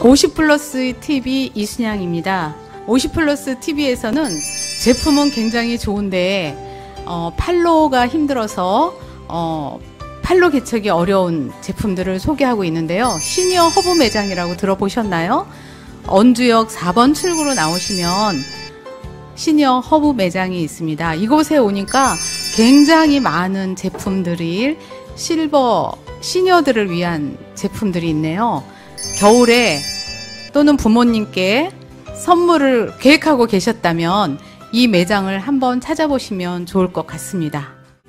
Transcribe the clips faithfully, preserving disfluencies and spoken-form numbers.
오십 플러스 티비 이순양입니다. 오십 플러스 티비에서는 제품은 굉장히 좋은데 어, 판로가 힘들어서 어, 판로 개척이 어려운 제품들을 소개하고 있는데요. 시니어 허브 매장이라고 들어보셨나요? 언주역 사 번 출구로 나오시면 시니어 허브 매장이 있습니다. 이곳에 오니까 굉장히 많은 제품들이 실버 시니어들을 위한 제품들이 있네요. 겨울에 또는 부모님께 선물을 계획하고 계셨다면 이 매장을 한번 찾아보시면 좋을 것 같습니다.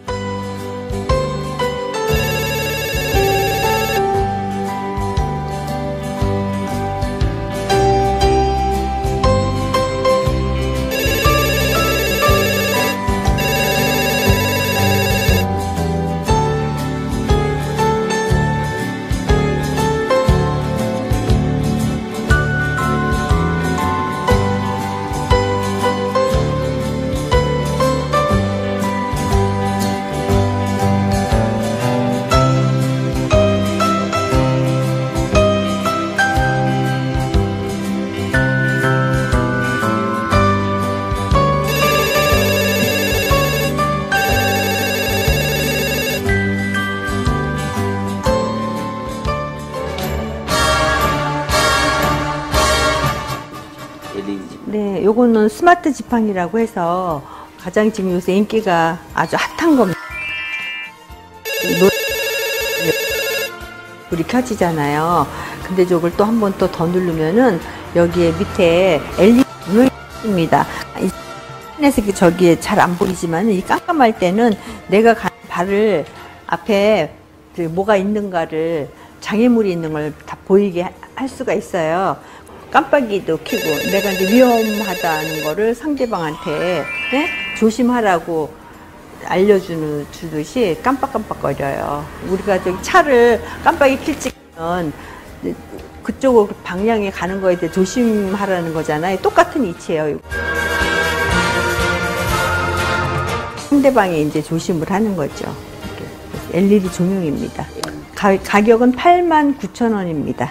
네, 요거는 스마트 지팡이라고 해서 가장 지금 요새 인기가 아주 핫한 겁니다. 불이 켜지잖아요. 근데 이걸 또 한 번 또 더 누르면은 여기에 밑에 엘이디 있습니다. 인터넷에 저기에 잘 안 보이지만 이 깜깜할 때는 내가 간 발을 앞에 뭐가 있는가를 장애물이 있는 걸 다 보이게 할 수가 있어요. 깜빡이도 켜고 내가 이제 위험하다는 거를 상대방한테 네? 조심하라고 알려주는 주듯이 깜빡깜빡거려요. 우리가 저기 차를 깜빡이 킬 찍으면 그쪽으로 방향에 가는 거에 대해 조심하라는 거잖아요. 똑같은 이치예요. 상대방이 이제 조심을 하는 거죠. 엘이디 조명입니다. 가, 가격은 팔만 구천 원입니다.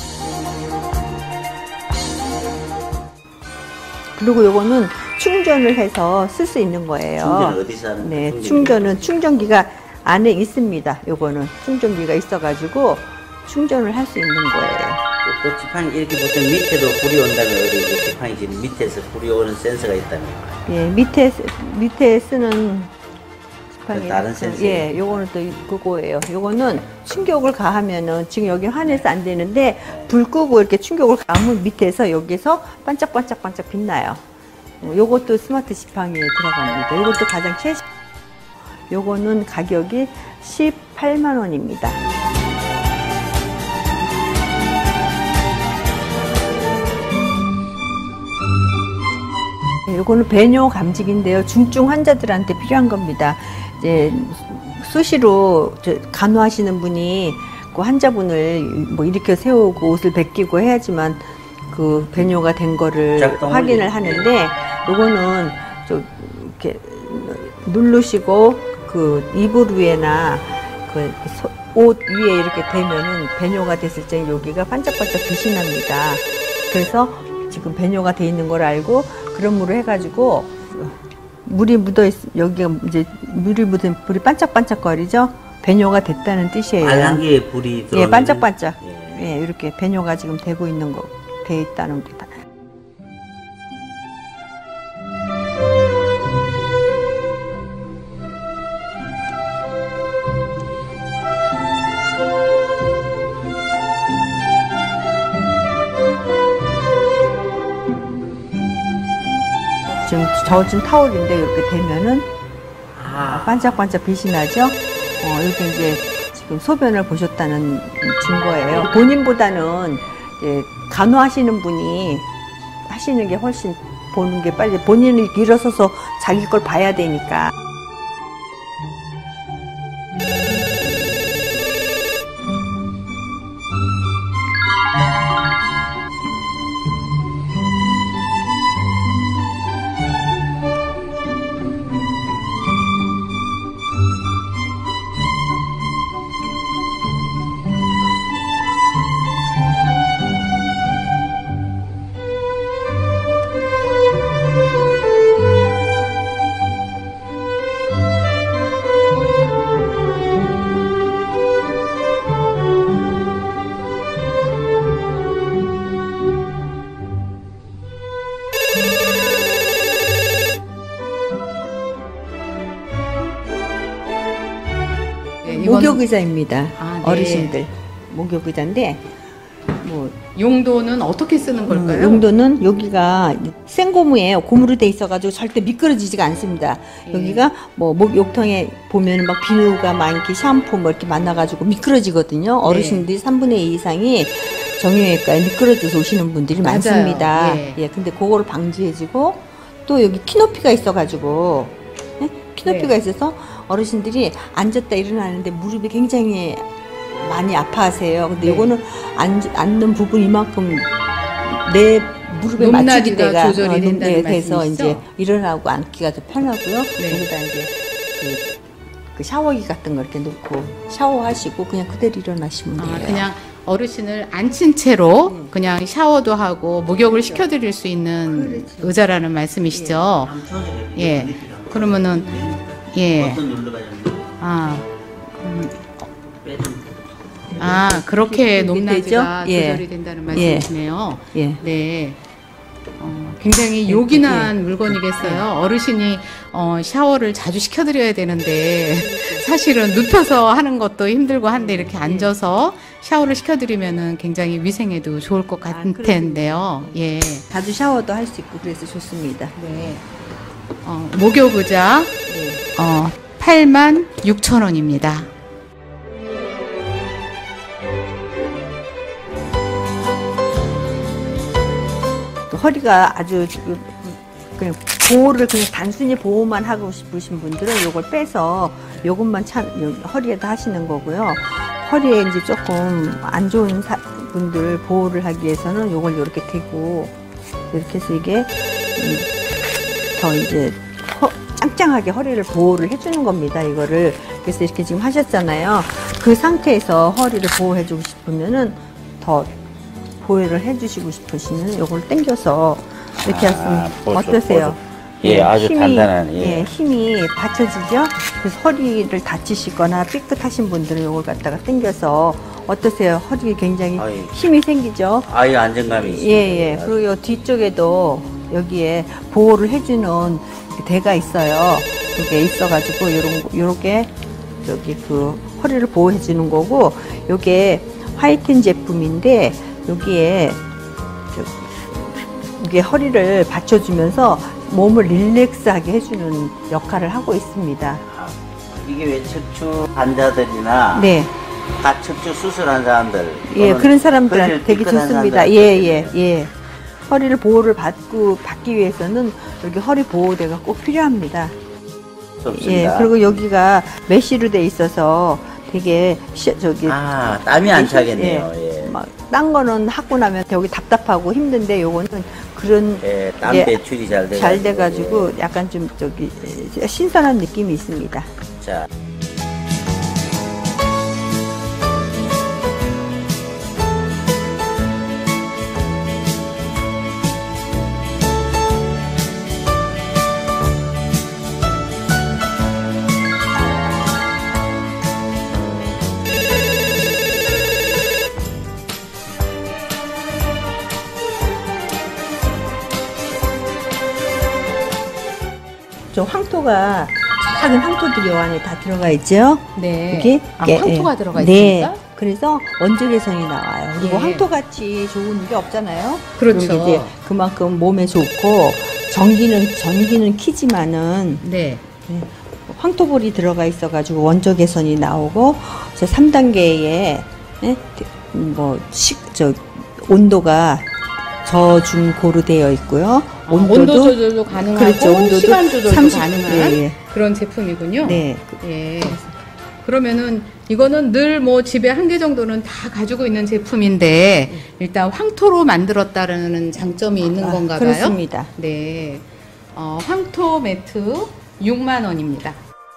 그리고 요거는 충전을 해서 쓸 수 있는 거예요. 충전은 어디서 하는 네, 거예요? 충전은 충전기가 안에 있습니다. 요거는 충전기가 있어가지고 충전을 할 수 있는 거예요. 또, 또 지팡이 이렇게 보통 밑에도 불이 온다면 우리 지팡이 지금 밑에서 불이 오는 센서가 있다면. 예, 밑에 밑에 쓰는 지팡이. 다른 센서. 예, 요거는 또 그거예요. 요거는 충격을 가하면은 지금 여기 환해서 안 되는데 불 끄고 이렇게 충격을 가하면 밑에서 여기서 반짝반짝반짝 빛나요. 요것도 스마트 지팡이에 들어갑니다. 요것도 가장 최신. 요거는 가격이 십팔만 원입니다. 요거는 배뇨 감지기인데요. 중증 환자들한테 필요한 겁니다. 이제 수시로 간호하시는 분이 그 환자분을 뭐 일으켜 세우고 옷을 벗기고 해야지만 그 배뇨가 된 거를 확인을 하는데, 요거는 좀 이렇게 누르시고 그 이불 위에나 그 옷 위에 이렇게 대면은 배뇨가 됐을 때 여기가 반짝반짝 빛이 납니다. 그래서 지금 배뇨가 돼 있는 걸 알고 그럼으로 해가지고 물이 묻어 있, 여기가 이제 물이 묻은 불이 반짝반짝거리죠. 배뇨가 됐다는 뜻이에요. 빨간 게 불이 들어오는. 예, 반짝반짝. 예. 예, 이렇게 배뇨가 지금 되고 있는 거, 돼 있다는 겁니다. 지금 젖은 타올인데 이렇게 되면은 아. 반짝반짝 빛이 나죠. 어, 이렇게 이제 지금 소변을 보셨다는 증거예요. 본인보다는 이제 간호하시는 분이 하시는 게 훨씬 보는 게 빨리, 본인이 일어서서 자기 걸 봐야 되니까. 목욕의자입니다. 아, 네. 어르신들 목욕의자인데 뭐 용도는 어떻게 쓰는 걸까요? 음, 용도는 여기가 생고무예요. 고무로 돼 있어가지고 절대 미끄러지지가 않습니다. 예. 여기가 뭐 목욕탕에 보면은 막 비누가 많기 샴푸 뭐 이렇게 만나가지고 미끄러지거든요. 네. 어르신들이 삼분의 이 이상이 정형외과에 미끄러져서 오시는 분들이 맞아요. 많습니다. 예. 예, 근데 그거를 방지해주고 또 여기 키높이가 있어가지고 예? 키높이가 네. 있어서 어르신들이 앉았다 일어나는데 무릎이 굉장히 많이 아파하세요. 근데 네. 요거는 앉, 앉는 부분 이만큼 내 무릎에 맞추기 높낮이가 때가 조절이 된다는 네, 돼서 말씀이시죠? 이제 일어나고 앉기가 더 편하고요. 네. 여기다 이제 그, 그 샤워기 같은 거 이렇게 놓고 샤워하시고 그냥 그대로 일어나시면 돼요. 아, 그냥 어르신을 앉힌 채로 그냥 샤워도 하고 목욕을 시켜드릴 수 있는 의자라는 말씀이시죠? 예. 그러면은 예. 어떤 놀러가 좀 아, 음, 빼좀 아 그렇게 이렇게 높낮이가 되죠? 예. 조절이 된다는 말씀이시네요. 예. 네. 어, 굉장히 요긴한 물건이겠어요. 어르신이 어, 샤워를 자주 시켜드려야 되는데 사실은 눕혀서 하는 것도 힘들고 한데 이렇게 앉아서 샤워를 시켜드리면은 굉장히 위생에도 좋을 것 아, 같은 그러시군요. 텐데요. 예. 자주 샤워도 할 수 있고 그래서 좋습니다. 네. 어, 목욕 의자 네. 어, 팔만 육천 원입니다. 또 허리가 아주 그- 그냥 보호를 그냥 단순히 보호만 하고 싶으신 분들은 요걸 빼서 요것만 참 요- 허리에다 하시는 거고요. 허리에 이제 조금 안 좋은 사- 분들 보호를 하기 위해서는 요걸 이렇게 대고 이렇게 해서 이게 음, 더 이제 허- 짱짱하게 허리를 보호를 해주는 겁니다. 이거를 그래서 이렇게 지금 하셨잖아요. 그 상태에서 허리를 보호해주고 싶으면은 더 보호를 해주시고 싶으시면 요걸 당겨서 이렇게 아, 하시면 보조, 어떠세요? 보조. 예, 아주 단단한, 예. 예, 힘이 받쳐지죠? 그래서 허리를 다치시거나 삐끗하신 분들은 요걸 갖다가 당겨서 어떠세요? 허리에 굉장히 아이. 힘이 생기죠? 아유 안정감이 있습니다. 예, 예. 그리고 요 뒤쪽에도 여기에 보호를 해주는 대가 있어요. 그게 있어가지고 요런, 거- 요렇게 여기 그 허리를 보호해주는 거고 요게 화이튼 제품인데 여기에 저- 이게 허리를 받쳐주면서 몸을 릴렉스하게 해주는 역할을 하고 있습니다. 이게 왜 척추 환자들이나 네. 하척추 수술한 사람들 예, 또는 그런 사람들한테 허리를 되게 삐끗한 좋습니다. 사람들한테 예, 예, 예. 허리를 보호를 받고, 받기 위해서는 여기 허리 보호대가 꼭 필요합니다. 예, 좋습니다. 그리고 여기가 메쉬로 돼 있어서 되게, 시, 저기. 아 땀이 안 메쉬- 차겠네요. 예. 막, 딴 거는 하고 나면 되게 답답하고 힘든데 요거는 그런. 예, 땀 예, 배출이 잘 돼가지고. 잘 돼가지고 약간 좀 저기, 예, 신선한 느낌이 있습니다. 예. 자. 저 황토가, 작은 황토들이 요 안에 다 들어가 있죠? 네. 여기 아, 예, 황토가 예. 들어가 네. 있습니까? 그래서 원적 개선이 나와요. 그리고 예. 황토같이 좋은 게 없잖아요. 그렇죠. 그리고 이제 그만큼 몸에 좋고 전기는 전기는 키지만은 네. 예, 황토볼이 들어가 있어가지고 원적 개선이 나오고 저 삼 단계의 예? 뭐 식 저 온도가 저중 고로 되어 있고요. 아, 온도 조절도 가능하고 그렇죠. 온도도 시간 조절도 삼십 가능한 예, 예. 그런 제품이군요. 네. 예. 그러면은 이거는 늘 뭐 집에 한 개 정도는 다 가지고 있는 제품인데 일단 황토로 만들었다는 장점이 있는 아, 건가 봐요. 그렇습니다. 네. 어, 황토 매트 육만 원입니다.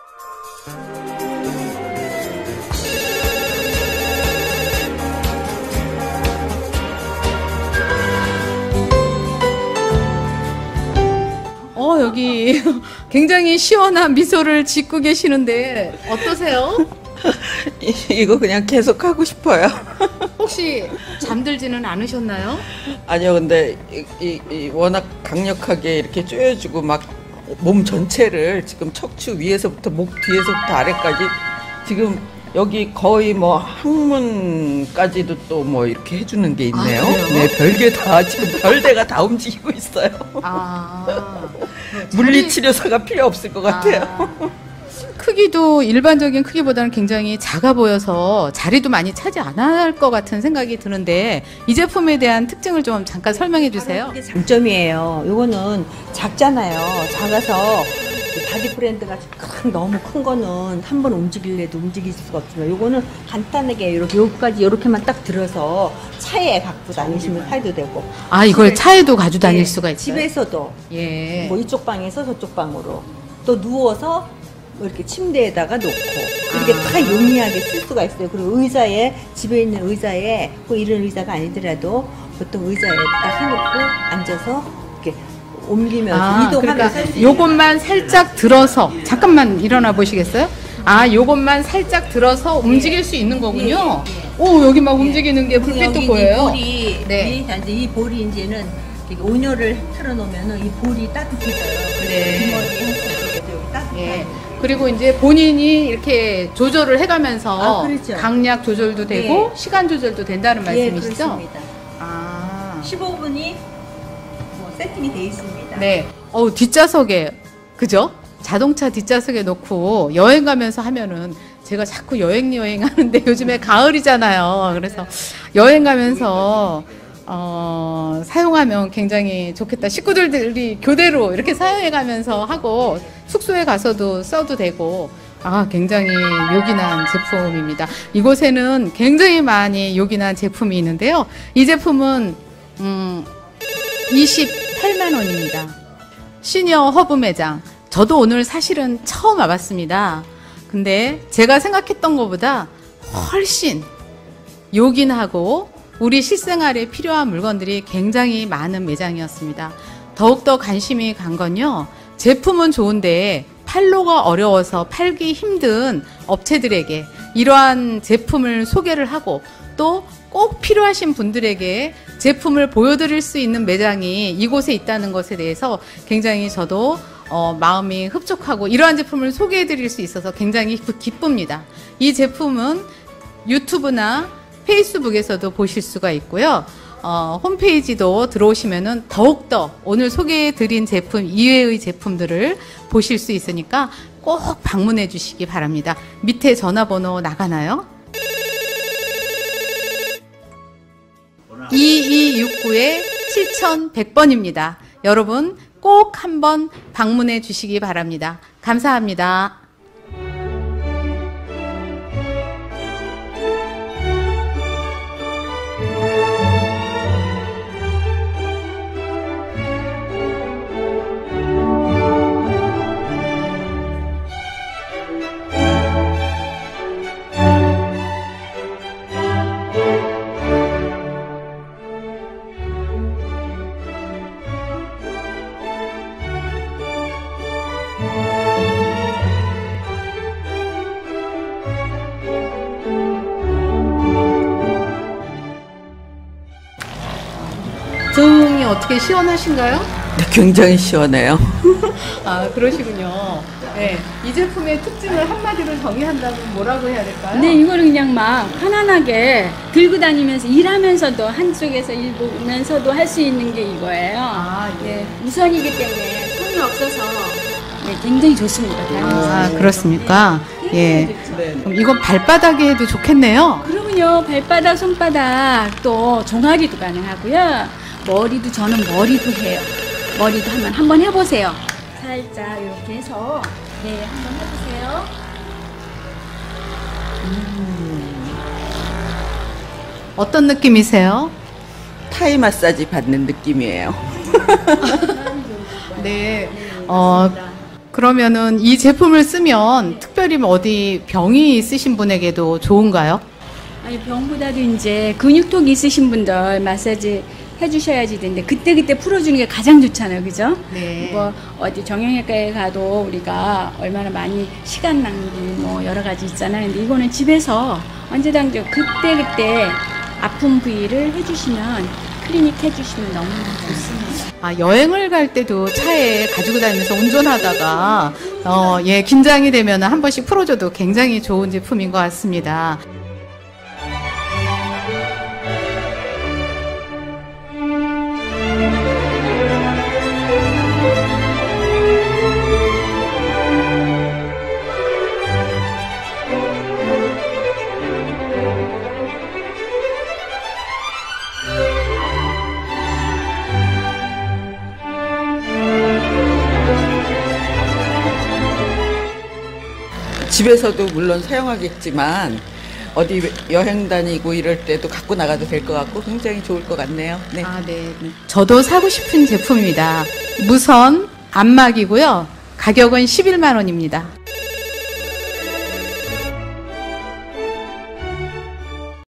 어, 여기 굉장히 시원한 미소를 짓고 계시는데 어떠세요? 이거 그냥 계속 하고 싶어요. 혹시 잠들지는 않으셨나요? 아니요, 근데 이, 이, 이 워낙 강력하게 이렇게 조여주고 막 몸 전체를 지금 척추 위에서부터 목 뒤에서부터 아래까지 지금 여기 거의 뭐 항문까지도 또 뭐 이렇게 해주는 게 있네요. 아, 그래요? 네, 별게 다 지금 별대가 다 움직이고 있어요. 아, 물리치료사가 필요 없을 것 같아요. 아, 크기도 일반적인 크기보다는 굉장히 작아 보여서 자리도 많이 차지 안 할 것 같은 생각이 드는데 이 제품에 대한 특징을 좀 잠깐 설명해 주세요. 그게 장점이에요. 요거는 작잖아요. 작아서 바디 브랜드가 큰, 너무 큰 거는 한 번 움직일래도 움직일 수가 없지만 요거는 간단하게 이렇게 여기까지 이렇게만 딱 들어서 차에 갖고 다니시면 사도 되고. 아, 이걸 집에- 차에도 가지고 다닐 예, 수가 있어요. 집에서도 예. 뭐 이쪽 방에서 저쪽 방으로 또 누워서 뭐 이렇게 침대에다가 놓고 이렇게 아. 다 용이하게 쓸 수가 있어요. 그리고 의자에 집에 있는 의자에 꼭 이런 의자가 아니더라도 보통 의자에 딱 해놓고 앉아서 이렇게 옮기면서 아, 이동하면서 그러니까 할 수 있는 요것만 살짝 들어서 잠깐만 일어나 보시겠어요? 아, 요것만 살짝 들어서 움직일 수 있는 거군요. 오, 여기 막 움직이는 게 불빛도 여기 보여요. 이 볼이 네. 이, 이제 이 볼이 이제는 이렇게 온열을 틀어놓으면은 이 볼이 따뜻해져요. 네. 뒷머리 한쪽에도 여기 따뜻하고. 예. 그리고 이제 본인이 이렇게 조절을 해가면서 아, 그렇죠. 강약 조절도 되고 시간 조절도 된다는 예, 말씀이시죠? 그렇습니다. 아, 십오 분이 뭐 세팅이 돼 있습니다. 네. 어, 뒷좌석에 그죠? 자동차 뒷좌석에 놓고 여행 가면서 하면은 제가 자꾸 여행 여행 하는데 요즘에 가을이잖아요. 그래서 여행 가면서 어, 사용하면 굉장히 좋겠다. 식구들이 교대로 이렇게 사용해 가면서 하고 숙소에 가서도 써도 되고 아, 굉장히 요긴한 제품입니다. 이곳에는 굉장히 많이 요긴한 제품이 있는데요. 이 제품은 음, 이십팔만 원입니다. 시니어 허브 매장. 저도 오늘 사실은 처음 와봤습니다. 근데 제가 생각했던 것보다 훨씬 요긴하고 우리 실생활에 필요한 물건들이 굉장히 많은 매장이었습니다. 더욱더 관심이 간 건요. 제품은 좋은데 팔로가 어려워서 팔기 힘든 업체들에게 이러한 제품을 소개를 하고 또 꼭 필요하신 분들에게 제품을 보여드릴 수 있는 매장이 이곳에 있다는 것에 대해서 굉장히 저도 어, 마음이 흡족하고 이러한 제품을 소개해드릴 수 있어서 굉장히 기쁩니다. 이 제품은 유튜브나 페이스북에서도 보실 수가 있고요. 어, 홈페이지도 들어오시면은 더욱더 오늘 소개해드린 제품 이외의 제품들을 보실 수 있으니까 꼭 방문해 주시기 바랍니다. 밑에 전화번호 나가나요? 이이육구 칠천백 번입니다. 여러분 꼭 한번 방문해 주시기 바랍니다. 감사합니다. 등이 어떻게 시원하신가요? 네, 굉장히 시원해요. 아, 그러시군요. 네, 이 제품의 특징을 한마디로 정의한다면 뭐라고 해야 될까요? 네, 이거는 그냥 막 편안하게 들고 다니면서 일하면서도 한쪽에서 일 보면서도 할 수 있는 게 이거예요. 아, 예. 네, 무선이기 때문에 손이 없어서 네, 굉장히 좋습니다. 다니면서. 아, 그렇습니까? 예. 네. 그럼 이건 발바닥에 해도 좋겠네요. 그러면요, 발바닥, 손바닥 또 종아리도 가능하고요. 머리도 저는 머리도 해요. 머리도 한번 한번 해보세요. 살짝 이렇게 해서 네, 한번 해보세요. 어떤 느낌이세요? 타이 마사지 받는 느낌이에요. 네. 어, 그러면은 이 제품을 쓰면 특별히 뭐 어디 병이 있으신 분에게도 좋은가요? 아니, 병보다도 이제 근육통 있으신 분들 마사지 해주셔야지 되는데 그때그때 풀어주는 게 가장 좋잖아요. 그죠? 네. 뭐 어디 정형외과에 가도 우리가 얼마나 많이 시간 낭비 뭐 여러 가지 있잖아요. 근데 이거는 집에서 언제든지 그때그때 아픈 부위를 해주시면 클리닉 해주시면 너무나 좋습니다. 아, 여행을 갈 때도 차에 가지고 다니면서 운전하다가 어, 예, 긴장이 되면 한 번씩 풀어줘도 굉장히 좋은 제품인 것 같습니다. 집에서도 물론 사용하겠지만 어디 여행 다니고 이럴 때도 갖고 나가도 될 것 같고 굉장히 좋을 것 같네요. 네. 아, 네. 저도 사고 싶은 제품입니다. 무선 안마기고요. 가격은 십일만 원입니다.